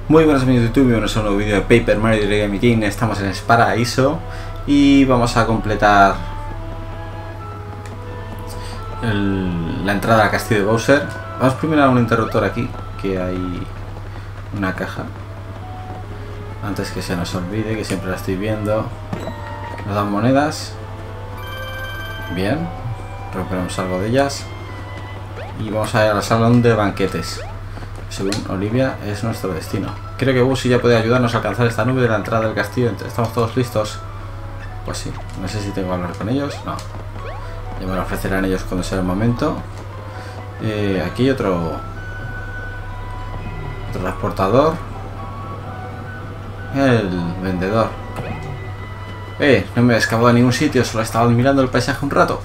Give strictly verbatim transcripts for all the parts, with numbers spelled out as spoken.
Muy buenas amigos de YouTube, bienvenidos a un nuevo vídeo de Paper Mario The Origami King. Estamos en Paraíso y vamos a completar el, la entrada al castillo de Bowser. Vamos primero a un interruptor aquí, que hay una caja. Antes que se nos olvide, que siempre la estoy viendo. Nos dan monedas. Bien, recuperamos algo de ellas. Y vamos a ir al salón de banquetes. Según Olivia, es nuestro destino. Creo que Bowser ya puede ayudarnos a alcanzar esta nube de la entrada del castillo. ¿Estamos todos listos? Pues sí. No sé si tengo que hablar con ellos. No. Ya me lo ofrecerán ellos cuando sea el momento. Eh, aquí hay otro... Otro transportador. El vendedor. Eh, no me he escapado a ningún sitio. Solo he estado mirando el paisaje un rato.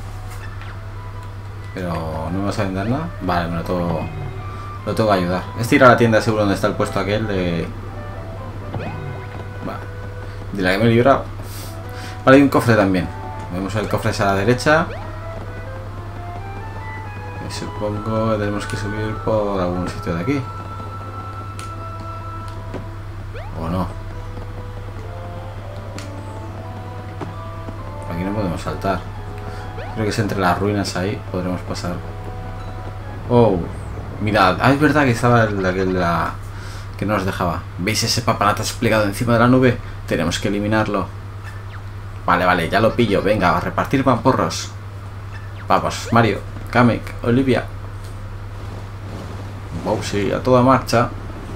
Pero no me vas a vender nada. Vale, me lo tengo... Lo tengo que ayudar. Este ir a la tienda seguro donde está el puesto aquel de... Vale. De la que me he librado. Vale, hay un cofre también. Vemos el cofre a la derecha. Y supongo que tenemos que subir por algún sitio de aquí. ¿O no? Aquí no podemos saltar. Creo que es entre las ruinas ahí. Podremos pasar. Oh. Mirad, ah, es verdad que estaba el, el, la que no nos dejaba. ¿Veis ese papanato desplegado encima de la nube? Tenemos que eliminarlo. Vale, vale, ya lo pillo. Venga, a repartir pamporros. Vamos, Mario, Kamek, Olivia. Bowser, a toda marcha.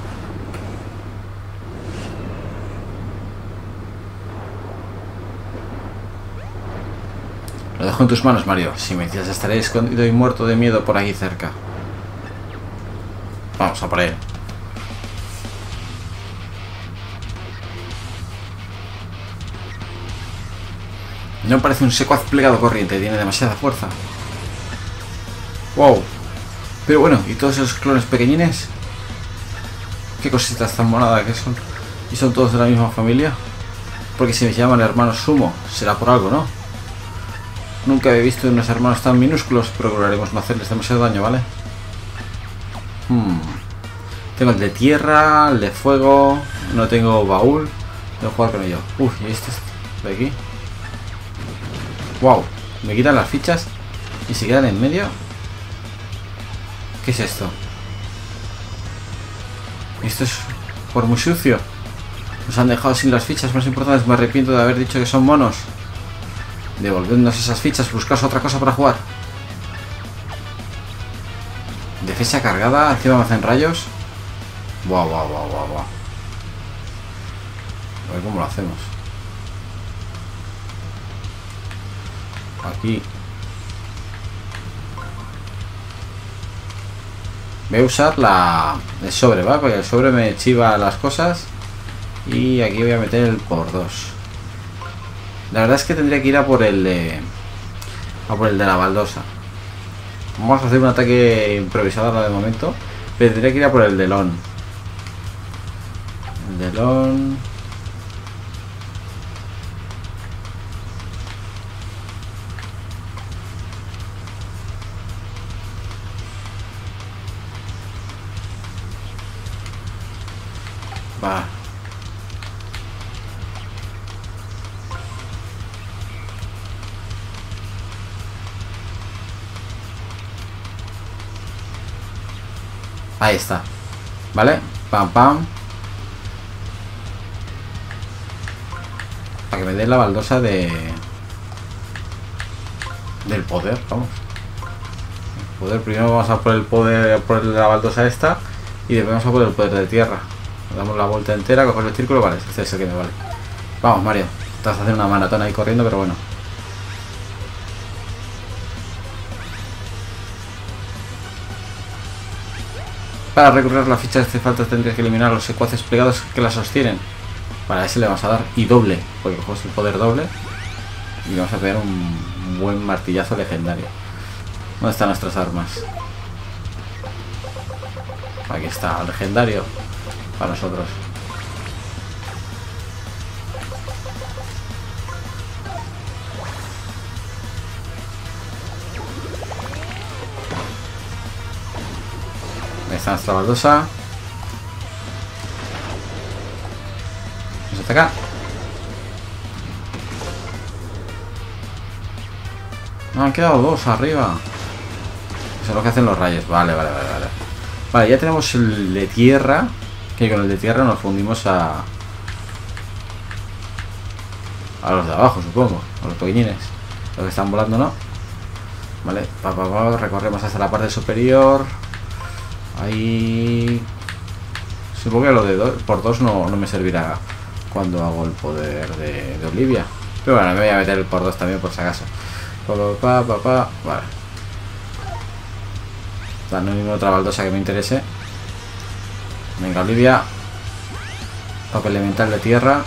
Lo dejo en tus manos, Mario. Si me dices, estaré escondido y muerto de miedo por aquí cerca. Vamos a por él. No parece un secuaz plegado corriente, tiene demasiada fuerza. Wow. Pero bueno, ¿y todos esos clones pequeñines? ¿Qué cositas tan monadas que son? ¿Y son todos de la misma familia? Porque si me llaman hermanos Sumo, será por algo, ¿no? Nunca he visto unos hermanos tan minúsculos. Procuraremos no hacerles demasiado daño, ¿vale? Hmm. Tengo el de tierra, el de fuego. No tengo baúl. Tengo que jugar con ello. Uy, ¿y este de aquí? Wow, me quitan las fichas y se quedan en medio. ¿Qué es esto? Esto es por muy sucio. Nos han dejado sin las fichas más importantes. Me arrepiento de haber dicho que son monos. Devolvednos esas fichas, buscaos otra cosa para jugar. Defensa cargada, encima me hacen rayos. Guau, guau, guau, guau, guau. A ver cómo lo hacemos. Aquí. Voy a usar la el sobre, ¿va? Porque el sobre me chiva las cosas. Y aquí voy a meter el por dos. La verdad es que tendría que ir a por el de... A por el de la baldosa. Vamos a hacer un ataque improvisado de momento. Pero tendría que ir a por el delón. El delón... Va. Ahí está. ¿Vale? Pam, pam. Para que me dé la baldosa de... Del poder, vamos. El poder, primero vamos a por el poder, por el de la baldosa esta. Y después vamos a por el poder de tierra. Damos la vuelta entera, coger el círculo, vale. Este es el que me vale. Vamos, Mario. Estás haciendo una maratón ahí corriendo, pero bueno. Para recorrer la ficha de este falta tendrías que eliminar los secuaces plegados que la sostienen. Para ese le vamos a dar y doble, porque cogemos el poder doble. Y vamos a pegar un buen martillazo legendario. ¿Dónde están nuestras armas? Aquí está, el legendario. Para nosotros. Ahí está nuestra baldosa. hasta acá. No, han quedado dos arriba. Eso es lo que hacen los rayos. Vale, vale, vale, vale. Vale, ya tenemos el de tierra. Que con el de tierra nos fundimos a... A los de abajo, supongo. A los pequeñines. Los que están volando, ¿no? Vale, pa, pa, pa, recorremos hasta la parte superior. Ahí... Supongo que lo de dos por dos no, no me servirá cuando hago el poder de, de Olivia. Pero bueno, me voy a meter el por dos también por si acaso. Pa, pa, pa, pa. Vale. No hay ninguna otra baldosa que me interese. Venga, Olivia. Papel elemental de tierra.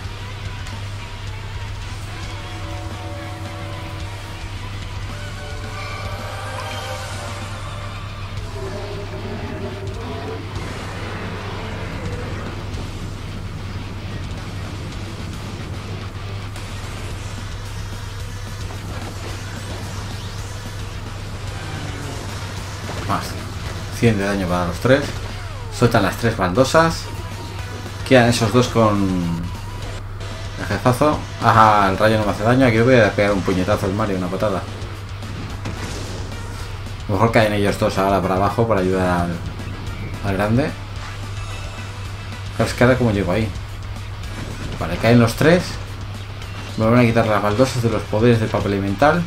Más cien de daño para los tres. Sueltan las tres baldosas. Quedan esos dos con el jefazo. Ajá, el rayo no me hace daño. Aquí voy a pegar un puñetazo al Mario, una patada. A lo mejor caen ellos dos ahora para abajo para ayudar al, al grande. Pero es que ahora como llego ahí. Vale, caen los tres. Me van a quitar las baldosas de los poderes del papel elemental.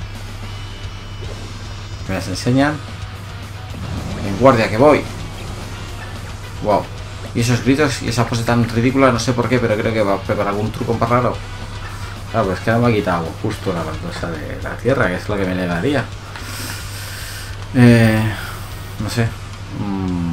Me las enseñan. En guardia que voy. Wow. Y esos gritos y esa pose tan ridícula, no sé por qué, pero creo que va a preparar algún truco más raro. Claro, pues que ahora me ha quitado justo la baldosa de la tierra, que es lo que me le daría. Eh, no sé. Mm.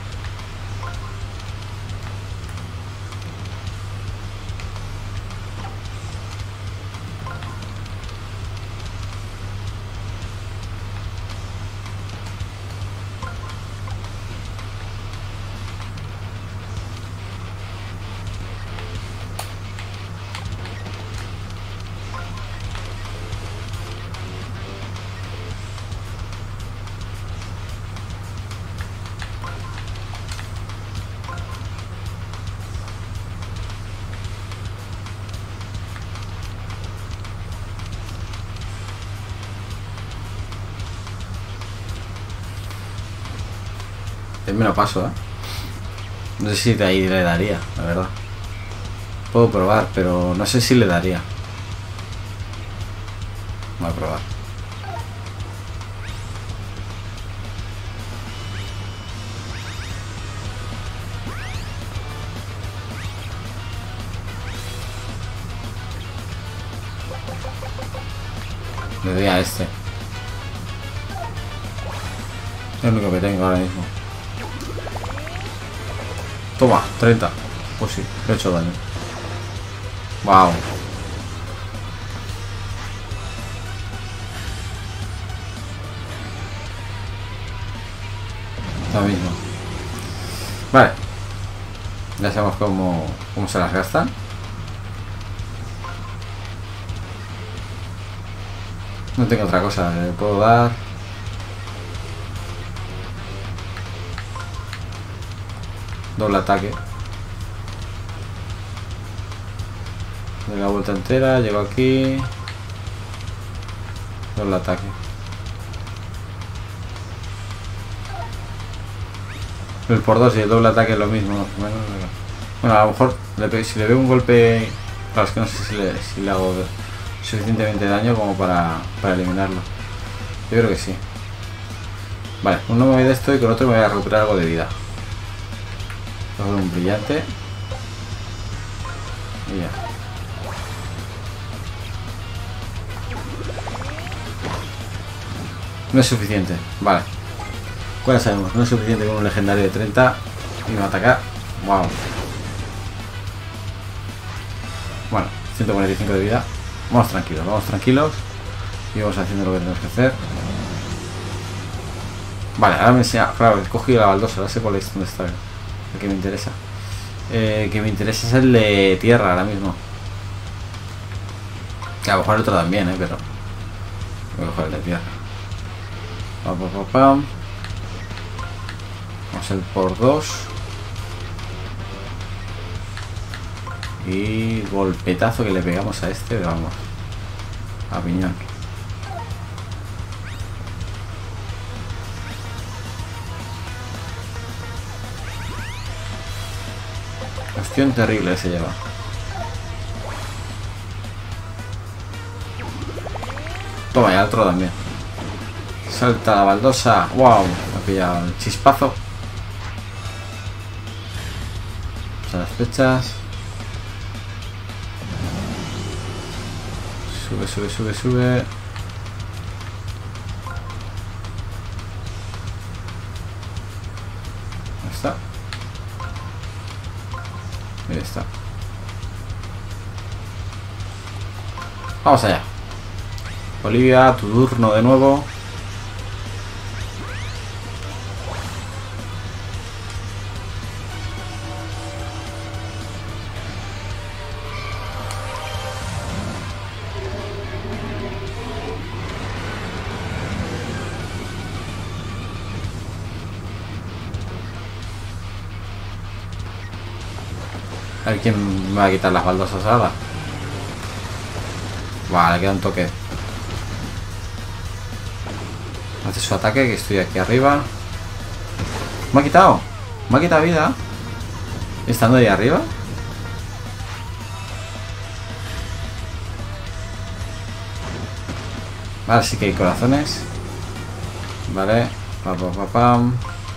Me lo paso, ¿eh? No sé si de ahí le daría, la verdad. Puedo probar, pero no sé si le daría. Voy a probar. Le doy a este. Es lo único que tengo ahora mismo. Toma, treinta. Pues sí, le he hecho daño. Wow. Lo mismo. Vale. Ya sabemos cómo, cómo se las gastan. No tengo otra cosa. Le puedo dar... doble ataque. Doy la vuelta entera, llego aquí. Doble ataque. El por dos y el doble ataque es lo mismo. Bueno, bueno, a lo mejor le, si le veo un golpe... Claro, es que no sé si le, si le hago suficientemente daño como para, para eliminarlo. Yo creo que sí. Vale, uno me voy de esto y con otro me voy a recuperar algo de vida. Coger un brillante y ya. No es suficiente, vale. ¿Cuál sabemos? No es suficiente con un legendario de treinta y me va a atacar. Wow. Bueno, ciento cuarenta y cinco de vida. Vamos tranquilos, vamos tranquilos y vamos haciendo lo que tenemos que hacer. Vale, ahora me enseña. Claro, he cogido la baldosa, ahora sé cuál es, dónde está. El que me interesa. Eh, que me interesa es el de tierra ahora mismo. Que a lo mejor el otro también, eh, pero voy a coger el de tierra. Pam, pam, pam, pam. Vamos el por dos. Y golpetazo que le pegamos a este, vamos, a piñón. Cuestión terrible se lleva. Toma, y al otro también. Salta la baldosa. ¡Wow! Me ha pillado el chispazo. Vamos a las flechas. Sube, sube, sube, sube. Ahí está. Ahí está. Vamos allá. Olivia, tu turno de nuevo. A ver quién me va a quitar las baldosas ahora. Vale, queda un toque. Hace su ataque, que estoy aquí arriba. Me ha quitado. Me ha quitado vida. Estando ahí arriba. Vale, sí que hay corazones. Vale. Pa, pa, pa, pam.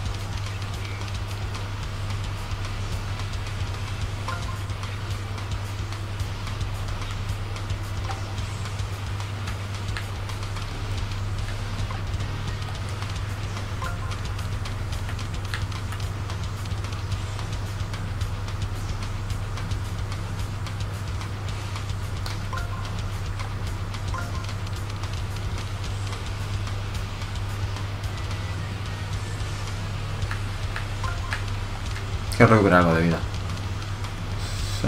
Quiero recuperar algo de vida. Sí.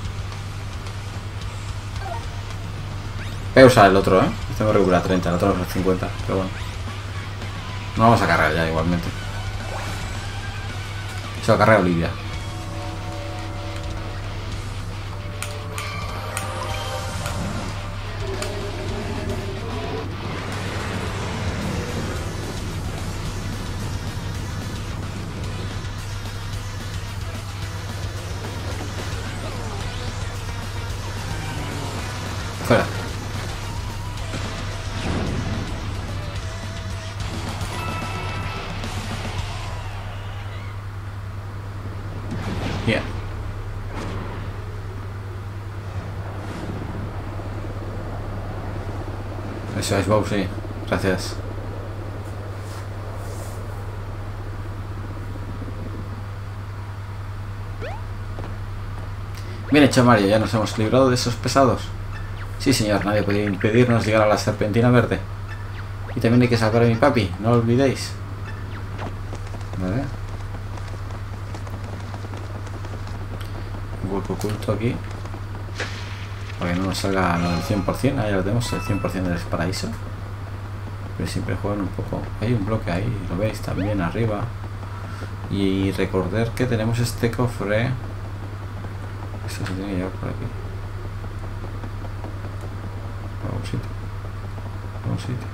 Voy a usar el otro, ¿eh? Tengo que recuperar treinta, el otro es cincuenta, pero bueno. No vamos a cargar ya igualmente. Se va a cargar Olivia. Fuera. Bien. Eso es Bow, sí. Gracias. Bien hecho, Mario. Ya nos hemos librado de esos pesados. Sí, señor, nadie puede impedirnos llegar a la serpentina verde. Y también hay que salvar a mi papi, no lo olvidéis. Vale. Un hueco oculto aquí. Para que no nos salga lo del cien por cien. Ahí lo tenemos, el cien por cien del paraíso. Pero siempre juegan un poco. Hay un bloque ahí, lo veis también arriba. Y recordar que tenemos este cofre. Esto se tiene que llevar por aquí. Algún sitio. Algún sitio.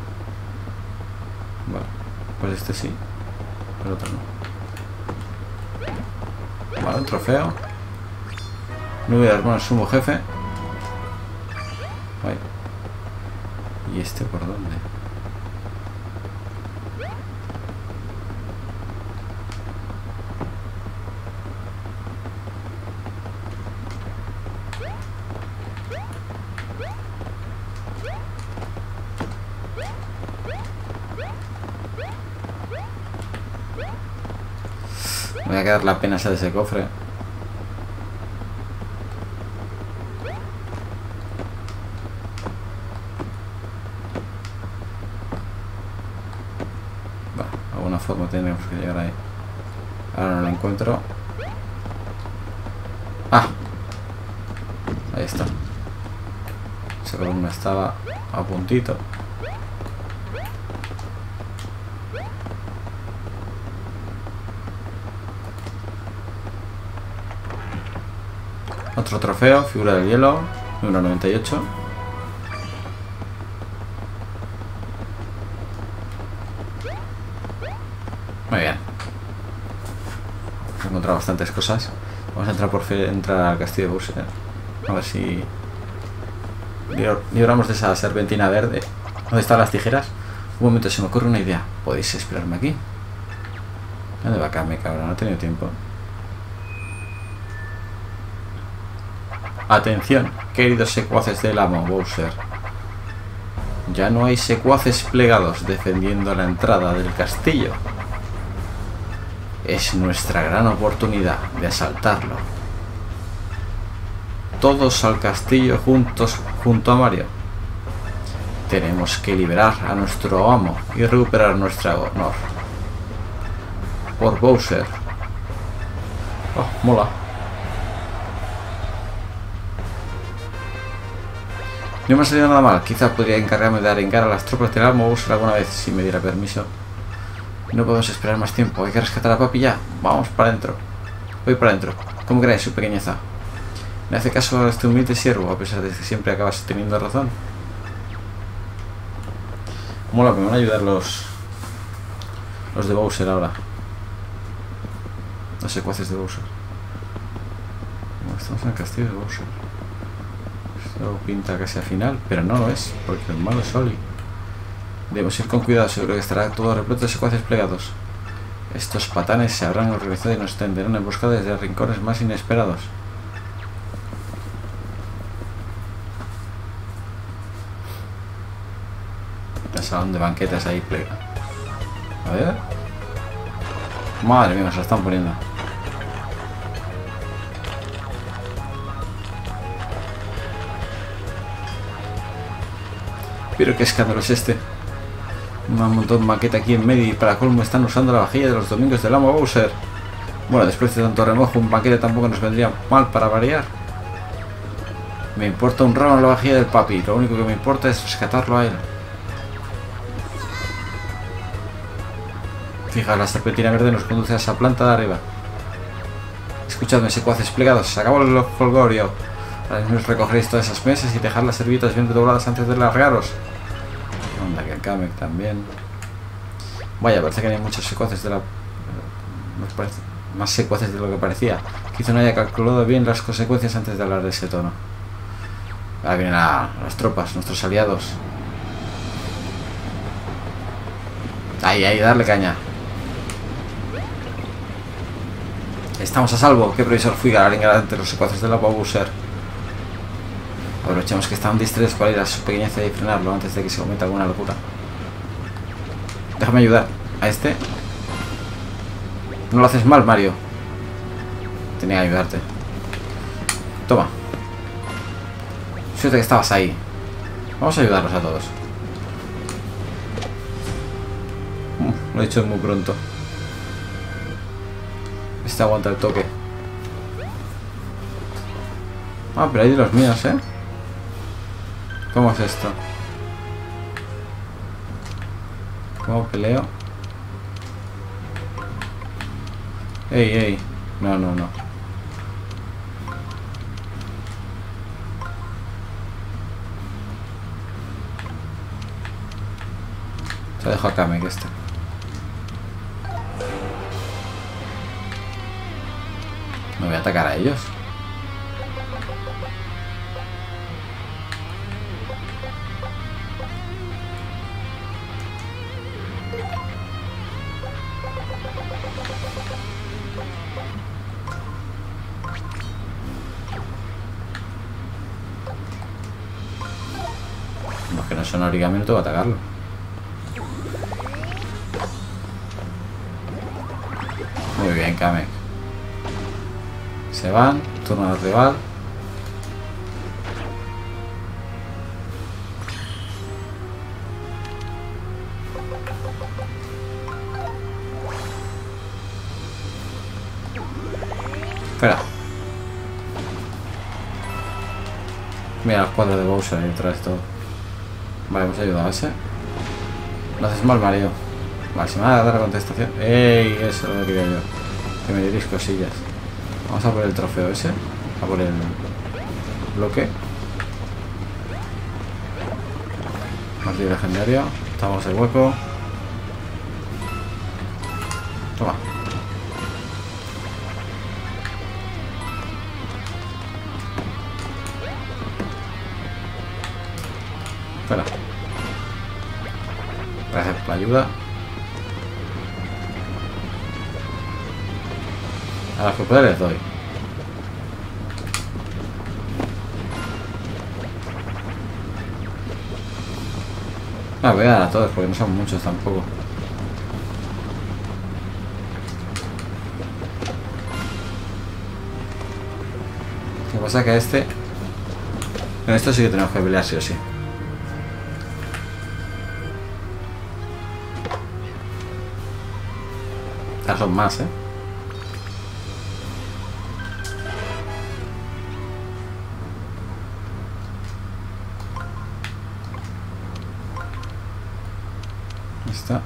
Vale. Pues este sí. El otro no. Vale, un trofeo. Nube de hermano sumo jefe. Vale. ¿Y este por dónde? Me voy a quedar la pena esa de ese cofre. Bueno, de alguna forma tenemos que llegar ahí. Ahora no lo encuentro. Ah, ahí está. Esa columna estaba a puntito. Otro trofeo, figura del hielo, número noventa y ocho. Muy bien. He encontrado bastantes cosas. Vamos a entrar por fin, entrar al castillo de Bowser. A ver si libramos de esa serpentina verde. ¿Dónde están las tijeras? Un momento, se me ocurre una idea. ¿Podéis esperarme aquí? ¿Dónde va acá, me cabrón? No he tenido tiempo. Atención, queridos secuaces del amo Bowser. Ya no hay secuaces plegados defendiendo la entrada del castillo. Es nuestra gran oportunidad de asaltarlo. Todos al castillo juntos, junto a Mario. Tenemos que liberar a nuestro amo y recuperar nuestro honor. Por Bowser. Oh, mola. No me ha salido nada mal. Quizá podría encargarme de arengar a las tropas del amo Bowser alguna vez, si me diera permiso. No podemos esperar más tiempo. Hay que rescatar a papi ya. Vamos para adentro. Voy para adentro. ¿Cómo crees, su pequeñeza? Me hace caso a este humilde siervo, a pesar de que siempre acabas teniendo razón. Mola, me van a ayudar los los de Bowser ahora. Los secuaces de Bowser. Bueno, estamos en el castillo de Bowser. Esto pinta casi al final, pero no lo es, porque el malo es Oli. Debemos ir con cuidado, seguro que estará todo repleto de secuaces plegados. Estos patanes se habrán organizado y nos tenderán en busca desde rincones más inesperados. El salón de banquetas ahí plega. A ver. Madre mía, se la están poniendo. Pero qué escándalo es este. Un montón de maqueta aquí en medio y para colmo están usando la vajilla de los domingos del amo Bowser. Bueno, después de tanto remojo, un banquete tampoco nos vendría mal para variar. Me importa un ramo la vajilla del papi. Lo único que me importa es rescatarlo a él. Fijaos, la serpentina verde nos conduce a esa planta de arriba. Escuchadme, secuaces plegados. Se acabó el folgorio. Ahora mismo recogeréis todas esas mesas y dejar las servilletas bien dobladas antes de largaros. Onda, que el Kamek también. Vaya, parece que hay muchos secuaces de la... Más secuaces de lo que parecía. Quizá no haya calculado bien las consecuencias antes de hablar de ese tono. Ahora vienen a las tropas, nuestros aliados. Ahí, ahí, darle caña. Estamos a salvo. ¿Qué previsor fui a arengar ante los secuaces de la Bowser? Aprovechemos que están distraídos para ir a su pequeñeza y frenarlo antes de que se cometa alguna locura. Déjame ayudar a este. No lo haces mal, Mario. Tenía que ayudarte. Toma. Suerte que estabas ahí. Vamos a ayudarlos a todos. Uh, lo he hecho muy pronto. Este aguanta el toque. Ah, pero hay de los míos, ¿eh? ¿Cómo es esto? ¿Cómo peleo? Ey, ey. No, no, no. Se dejo a Kamek este. Me voy a atacar a ellos. Los que no son origami no tengo que atacarlo. Muy bien, Kamek. Se van, turno del rival. Espera. Mira los cuadros de Bowser ahí detrás de todo. Vale, hemos ayudado a ese. No haces mal, Mario. Vale, si me va a dar la contestación. ¡Ey! Eso es lo que quería yo. Que me diréis cosillas. Vamos a por el trofeo ese. A por el... bloque. Martillo legendario. Estamos en hueco. Toma. Espera. Gracias por la ayuda. A los que pueda les doy. Ah, voy a dar a todos porque no son muchos tampoco. Lo que pasa es que este... Con esto sí que tenemos que pelear sí o sí. Ya son más, eh. Ahí está.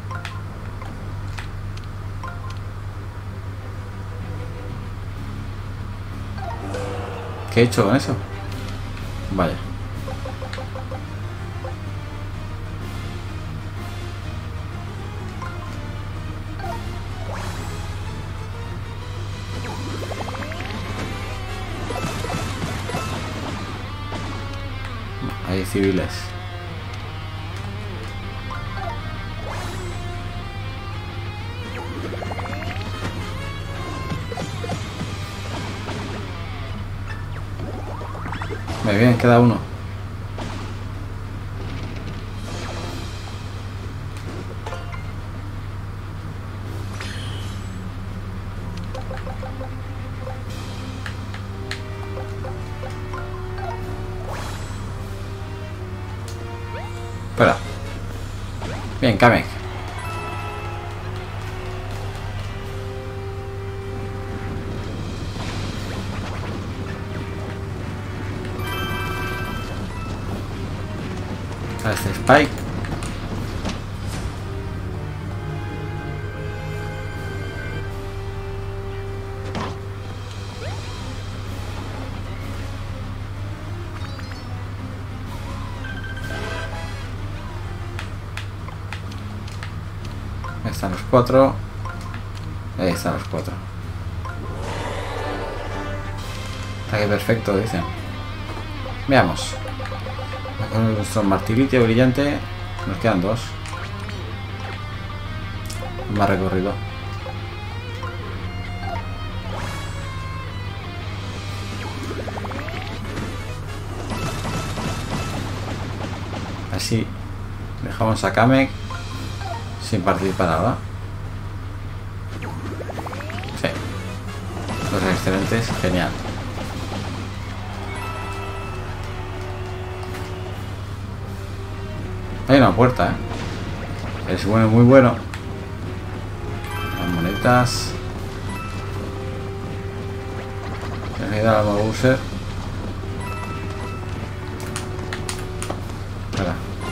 ¿Qué he hecho con eso? Vaya. Hay civiles. Muy bien, queda uno. Espera. Bien, Kamek. A este Spike. Ahí están los cuatro. Ahí están los cuatro. Ataque perfecto, dicen. Veamos. Con nuestro martilito brillante. Nos quedan dos. Más recorrido. Así dejamos a Kamek sin participar ahora. Sí. Los excelentes, genial. Hay una puerta, ¿eh? Es bueno, muy bueno. Las monedas. Voy a dar al Bowser. Espera.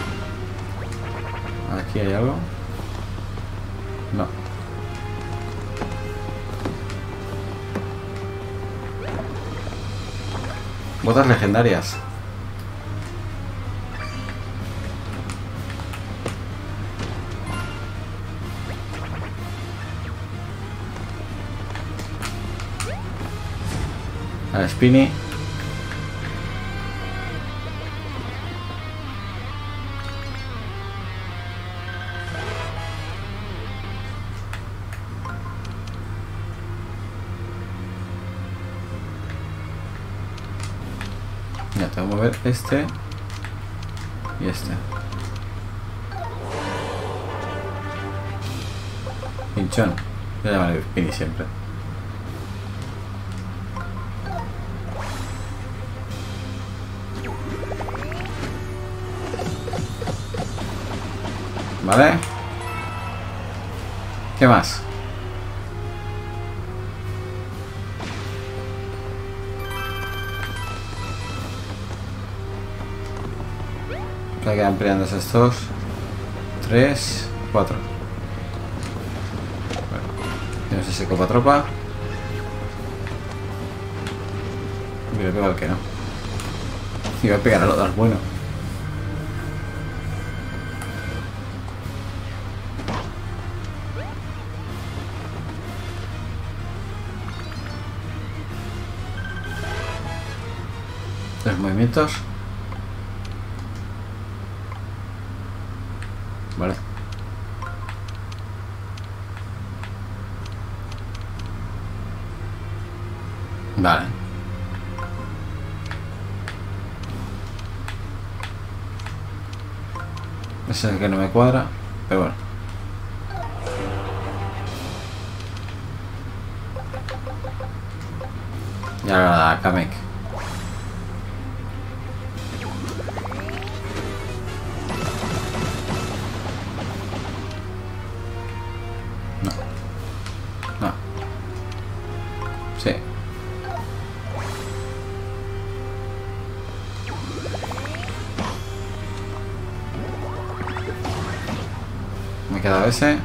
Aquí hay algo. No. Botas legendarias. A Spiny. Ya tengo que mover este y este. Pinchón. Voy a llamarle Spiny siempre. Vale. ¿Qué más? Me quedan peleándose estos. Tres, cuatro. Bueno, tenemos ese copa tropa. Creo que igual que no. Iba a pegar a lo del bueno. Los movimientos. Vale. Vale. Ese es el que no me cuadra, pero bueno. Y ahora la Kamek. No. No. Sí. Me queda ese.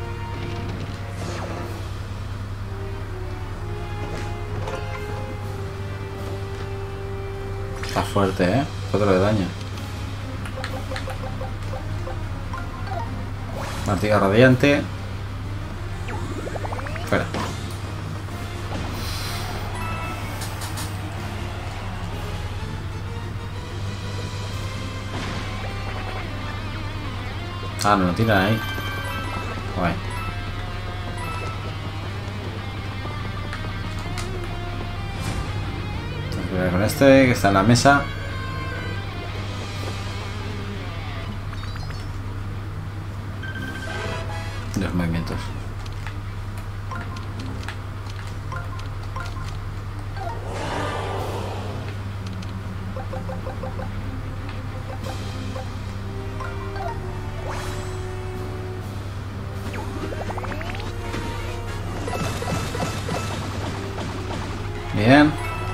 Está fuerte, ¿eh? Cuatro de daño. Martiga radiante. Fuera. Ah, no lo tiran ahí. Guay. Voy a con este que está en la mesa. Los movimientos. Bien.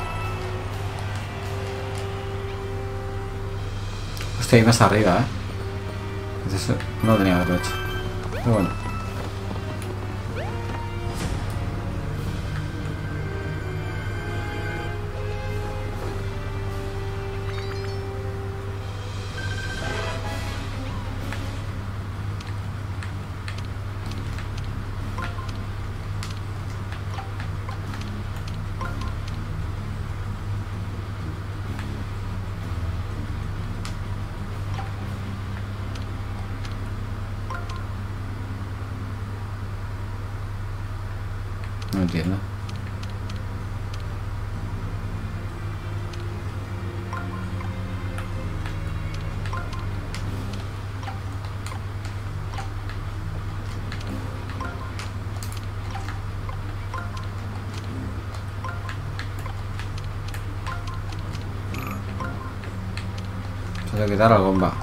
Hostia, hay más arriba, eh. Entonces no tenía que haberlo hecho. Pero bueno. No entiendo. Se le quita la bomba.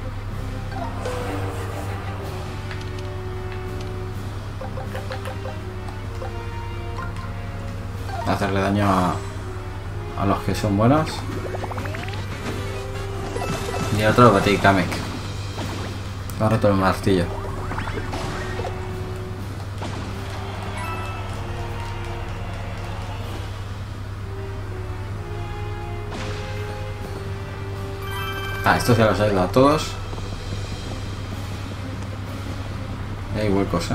Hacerle daño a, a los que son buenos. Y el otro batí Kamek. Me ha roto el martillo. Ah, estos ya los he ayudado a todos. Y hay huecos, eh.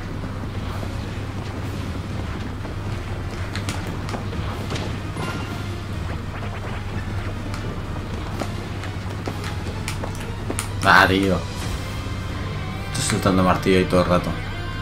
Ah, tío. Estoy soltando martillo ahí todo el rato.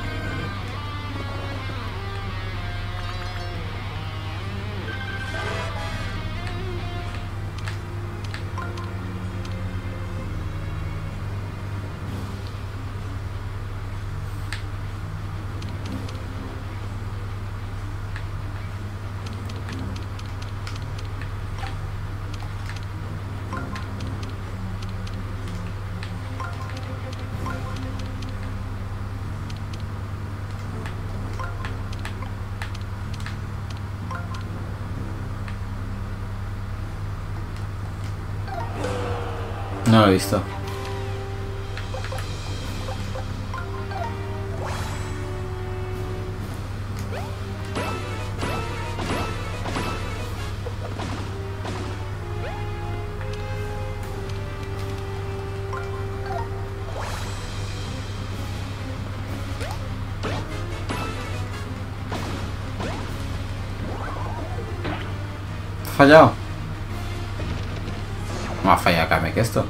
No lo he visto. fallado? No ha fallado Kamek esto.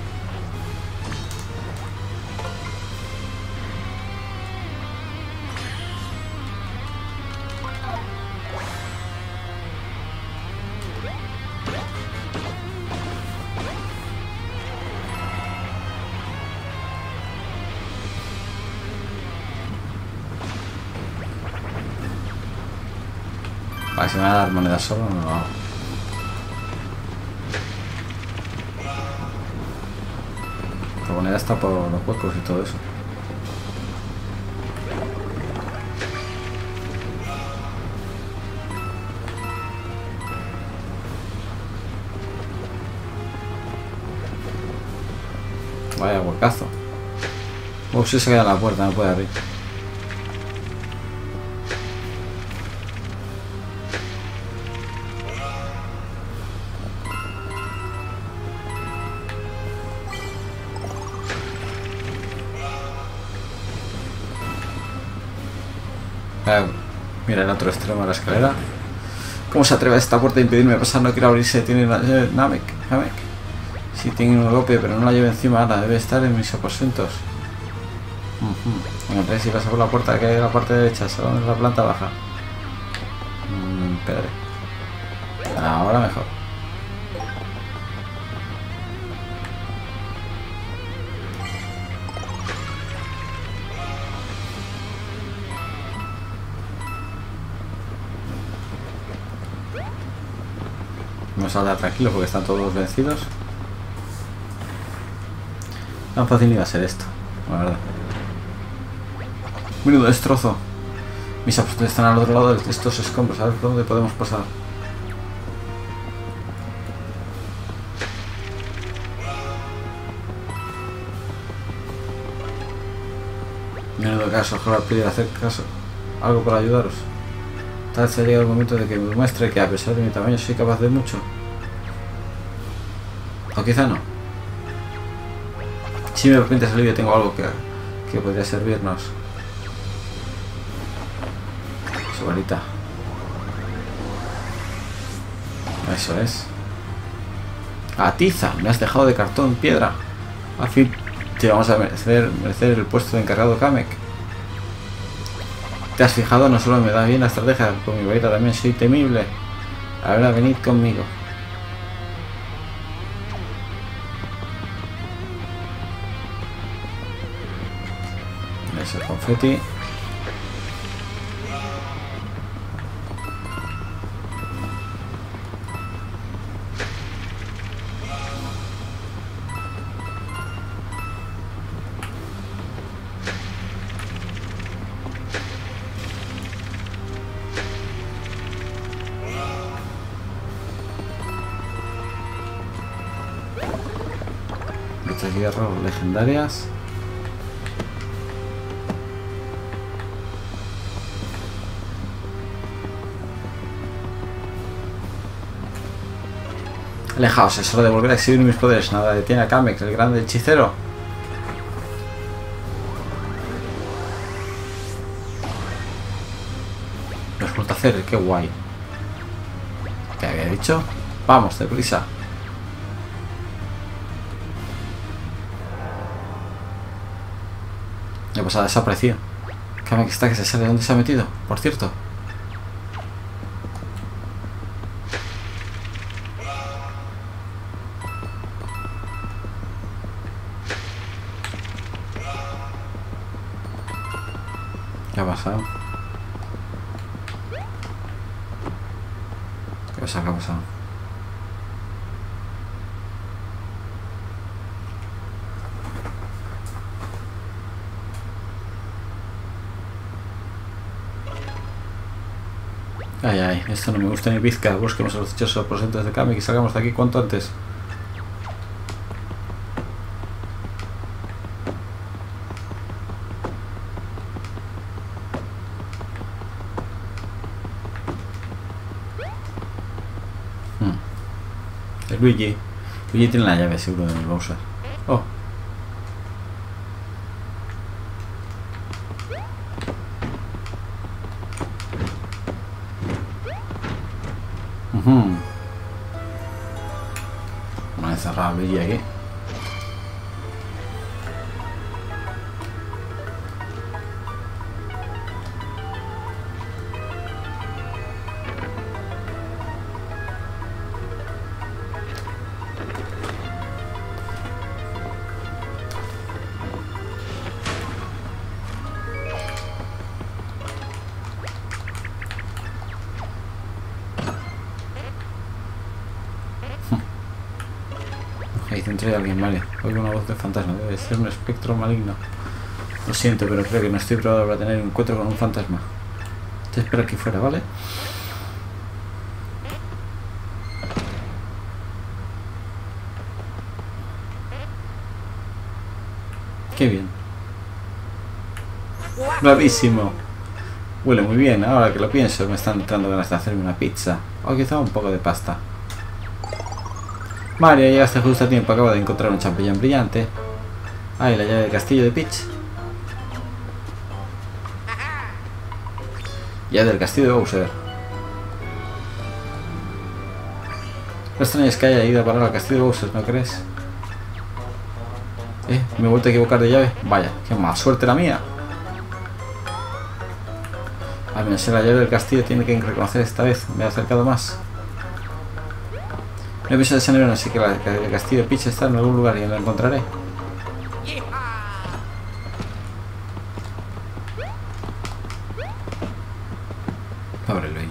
Vale, si me van a dar monedas solo, no lo hago. La moneda está por los huecos y todo eso. Vaya huecazo. Oh, si se queda en la puerta, no puede abrir. Mira el otro extremo de la escalera. ¿Cómo se atreve a esta puerta a impedirme pasar? No quiero abrirse. Tiene la llave Namek. Namek. Sí, tiene un golpe, pero no la lleve encima. Ahora debe estar en mis aposentos. Uh-huh. Entonces, si pasa por la puerta que hay en la parte derecha, salón de la planta baja. Mm, espérate. Ahora mejor. No saldrá tranquilo porque están todos vencidos. Tan fácil iba a ser esto, la verdad. Menudo destrozo. Mis aposentos están al otro lado de estos escombros. A ver dónde podemos pasar. Menudo caso, ojalá pudiera hacer caso. Algo para ayudaros. Tal vez ha llegado el momento de que me muestre que a pesar de mi tamaño soy capaz de mucho. O quizá no. Si me permites salir, yo tengo algo que, que podría servirnos. Su varita. Eso es. Atiza, me has dejado de cartón, piedra. Al fin te vamos a merecer, merecer el puesto de encargado Kamek. ¿Te has fijado? No solo me da bien la estrategia, con mi varita también soy temible. Ahora venid conmigo. Ese confeti. Luchas de hierro legendarias. Alejaos, es hora de volver a exhibir mis poderes. Nada detiene a Kamek, el grande hechicero. Lo has vuelto a hacer, qué guay. ¿Qué había dicho? Vamos, deprisa. ¿Qué pasa? Desapareció. Kamek está que se sale. ¿Dónde se ha metido? Por cierto. ¿Qué ha pasado? ¿Qué pasa? ¿Qué ha pasado? Ay, ay, esto no me gusta ni pizca. Busquemos a los dichosos aposentos de Kamek y salgamos de aquí cuanto antes. El Luigi. Luigi tiene la llave seguro del Bowser. Oh. Uh-huh. encerrado Luigi aquí. Ahí dentro hay alguien, vale. Oigo una voz de fantasma, debe ser un espectro maligno. Lo siento, pero creo que no estoy preparado para tener un encuentro con un fantasma. Te espero aquí fuera, ¿vale? Qué bien. Bravísimo. Huele muy bien, ahora que lo pienso, me están entrando ganas de hacerme una pizza. O quizá un poco de pasta. Mario, llegaste justo a tiempo, acabo de encontrar un champiñón brillante. Ah, y la llave del castillo de Peach. Llave del castillo de Bowser. Lo extraño es que haya ido a parar al castillo de Bowser, ¿no crees? Eh, me he vuelto a equivocar de llave. Vaya, qué mala suerte la mía. Al menos la llave del castillo tiene que reconocer esta vez. Me he acercado más. No he visto ese nivel, así que la, el castillo de Peach está en algún lugar y lo encontraré. Pobre Luigi.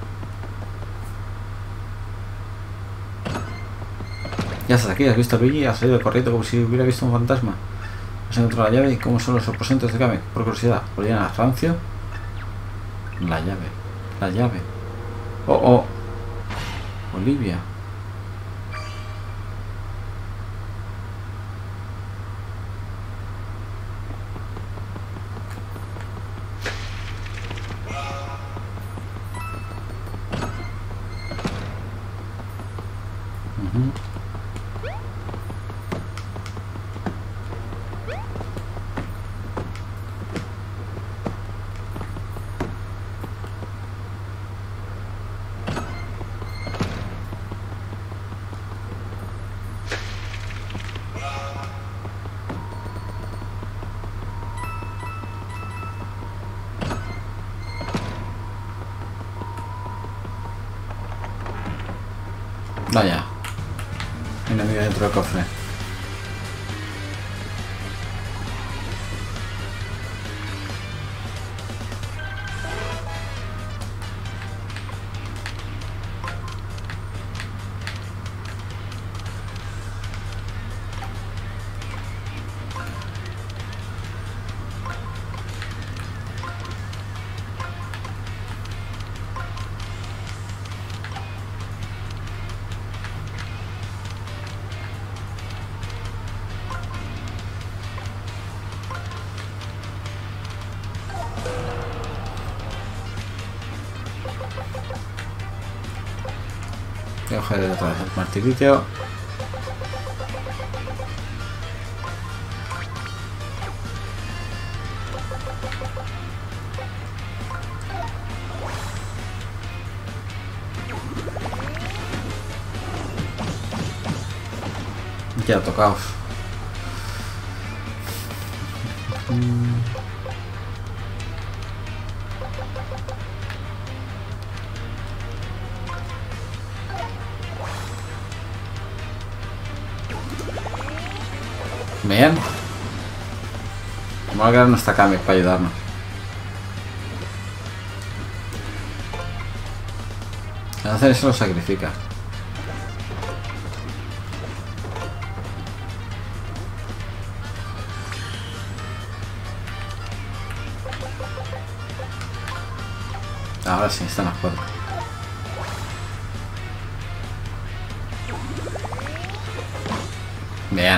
Ya estás aquí, has visto a Luigi, has salido corriendo como si hubiera visto un fantasma. Has encontrado la llave y cómo son los aposentos de Kame. Por curiosidad, ¿olían a rancio? La llave, la llave. Oh, oh. Olivia. Uh-huh. Vaya. Hay una amiga dentro del cofre. Voy a coger otra vez el martillo. Ya tocaos. Bien. Vamos a quedar nuestra Kame para ayudarnos. Al hacer eso lo sacrifica. Ahora sí, están las cuatro. Bien.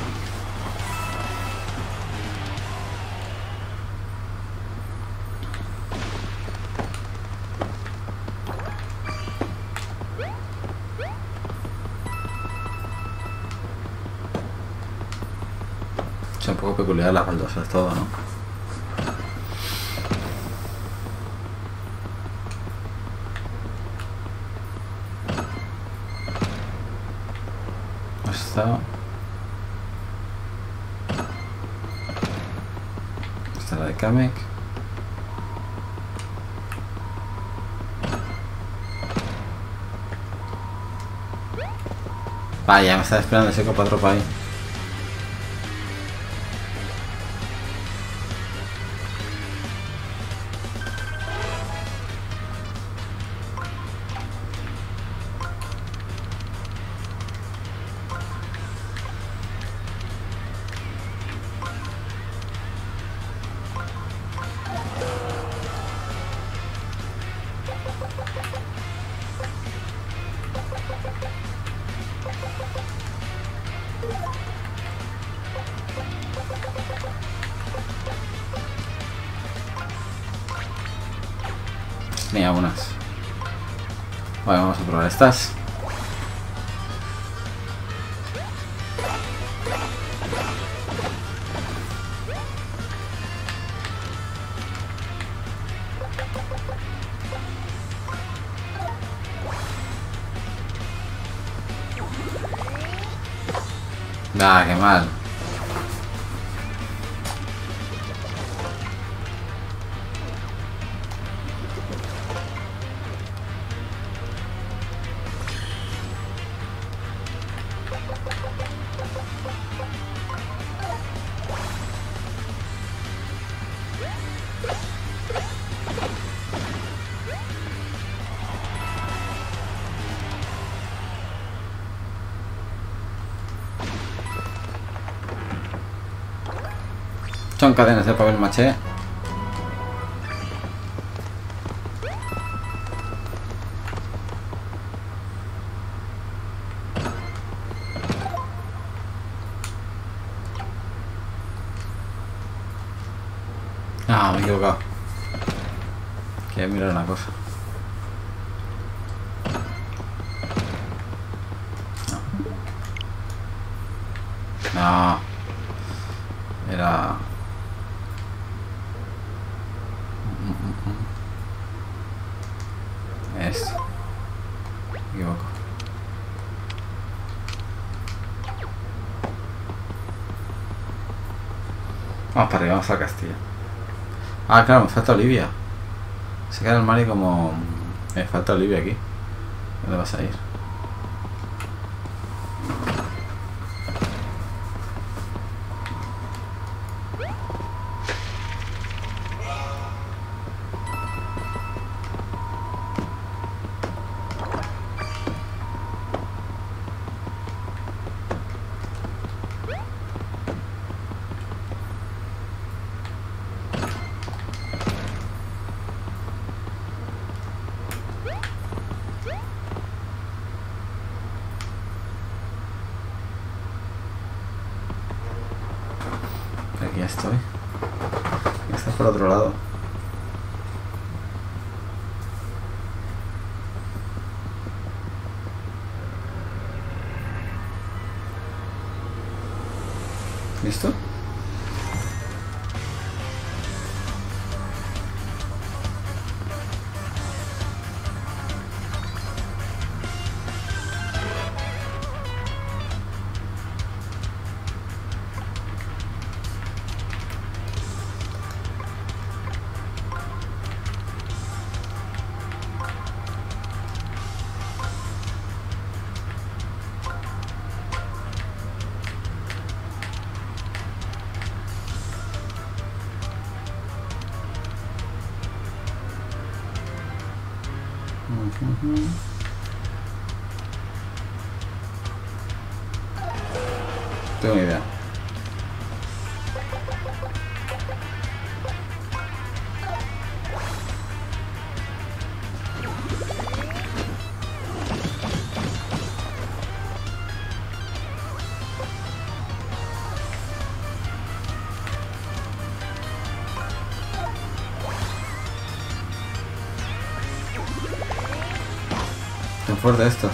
Es un poco peculiar las baldosas, todo, ¿no? hemos estado. Esta es la de Kamek. Vaya, me está esperando ese copa tropa ahí. Ni algunas. Vale, vamos a probar estas. Ah, qué mal. Son cadenas de papel maché. Ah, me he equivocado. Quería mirar una cosa. No. No. Era... Esto. Me equivoco. Vamos para arriba, vamos al castillo. Ah, claro, me falta Olivia. Se queda el Mari como... Me falta Olivia aquí. ¿Dónde vas a ir? Aquí estoy. Está por otro lado. ¿Listo? Uh-huh. Tengo una idea. Son fuertes estos.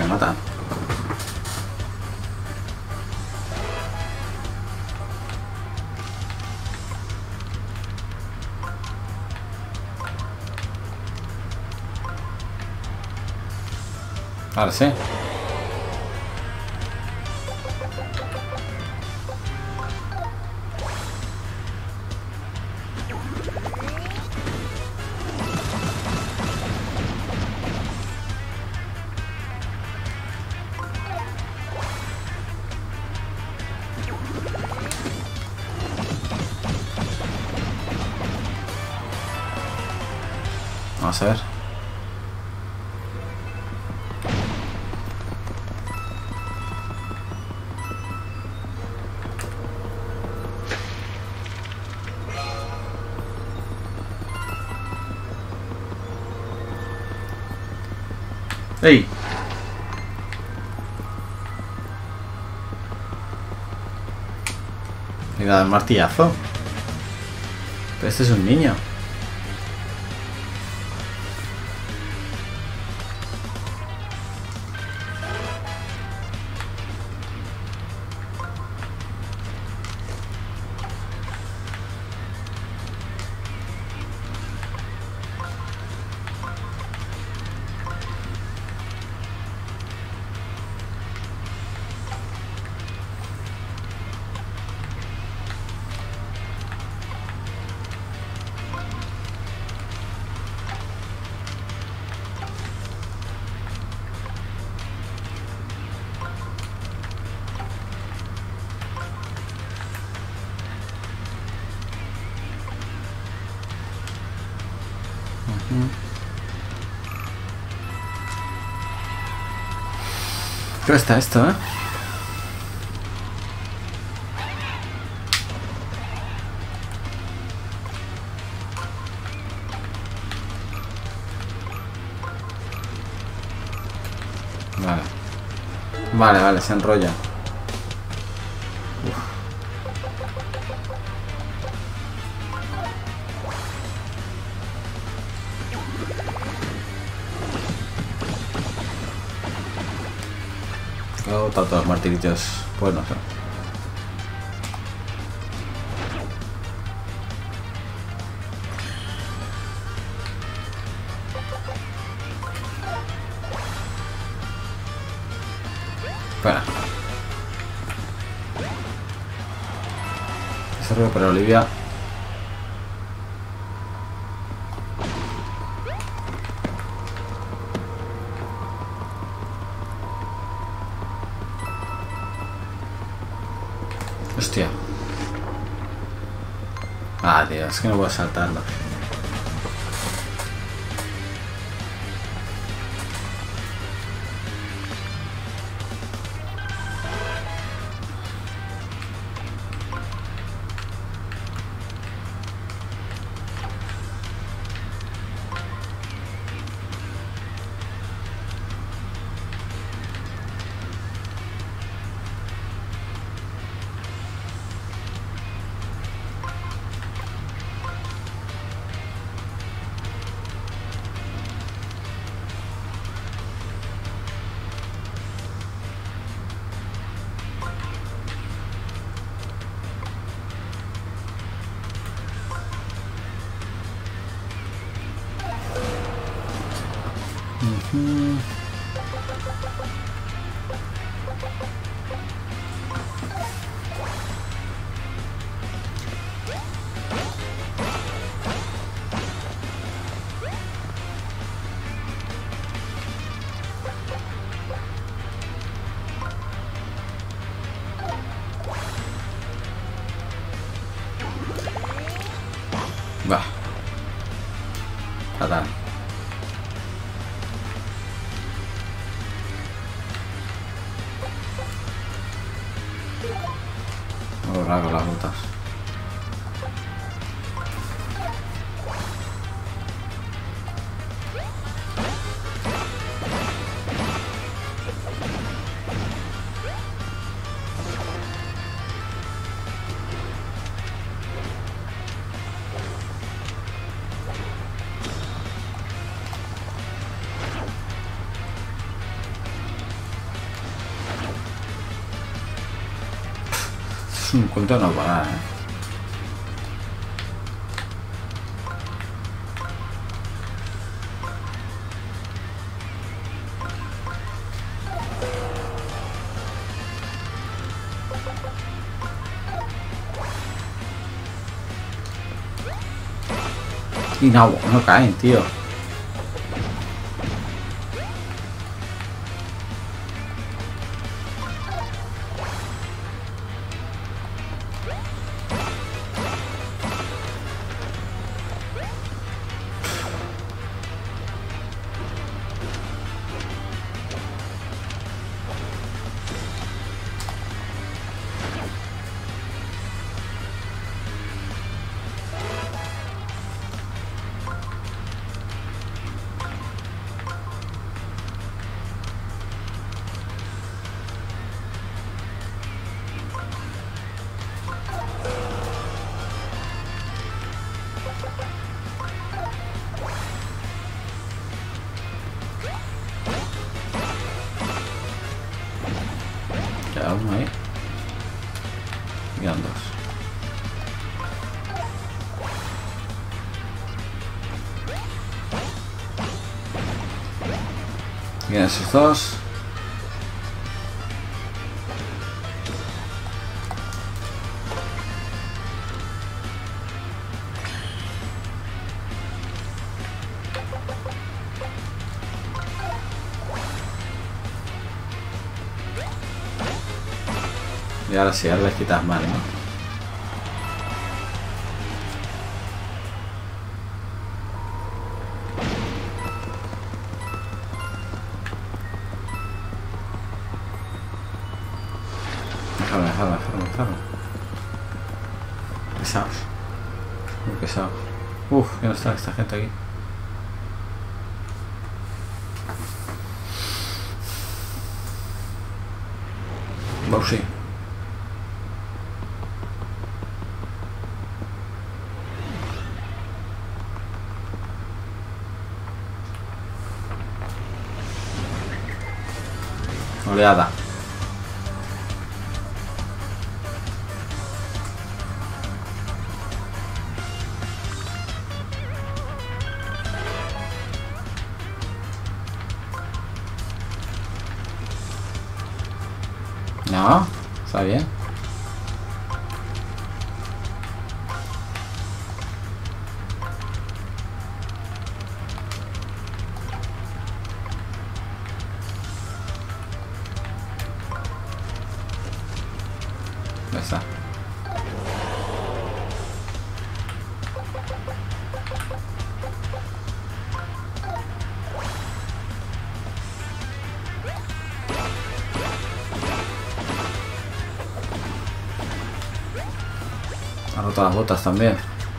que mata. Ahora sí. Vamos a ver. ¡Ey! Le da el martillazo. Pero este es un niño. ¿Qué está esto, eh? Vale. Vale, vale, se enrolla. Uf. Oh, tantos martiritos. Pues no sé. Espera. Ese ruido para Olivia. Hostia. Ah, tío, es que no puedo saltarlo. Mm. Va. Fatal. Muy raro las rutas. Un cuento no va, ¿eh? Y no, no caen, tío. Queda uno ahí. Quedan dos. Quedan esos dos. Y ahora sí, ahora les quitas mal, ¿no? Déjalo, déjalo, déjalo, déjalo. Pesados. Muy pesados. Uf, ya no está esta gente aquí. Vamos, sí. Oleada. No, está bien. Ya está. Ha roto las botas también.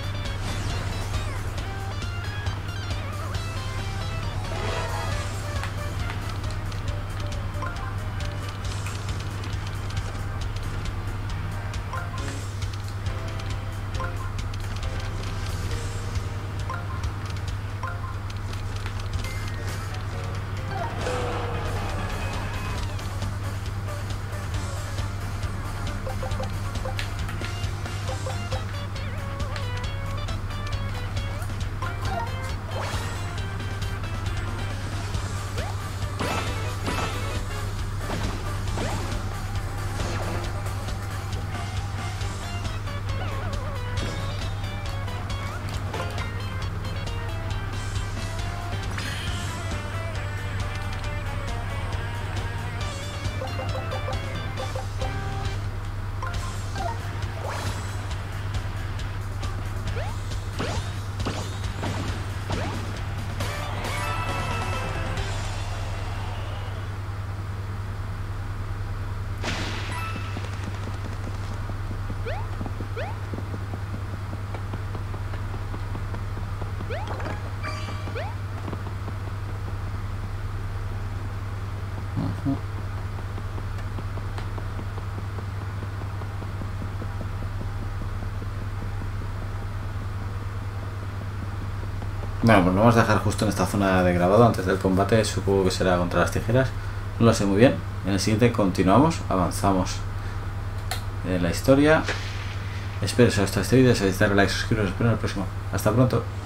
Bueno, pues lo vamos a dejar justo en esta zona de grabado antes del combate. Supongo que será contra las tijeras. No lo sé muy bien. En el siguiente continuamos, avanzamos. de la historia. Espero que os haya gustado este vídeo, si os gusta darle like, suscribiros, espero en el próximo. Hasta pronto.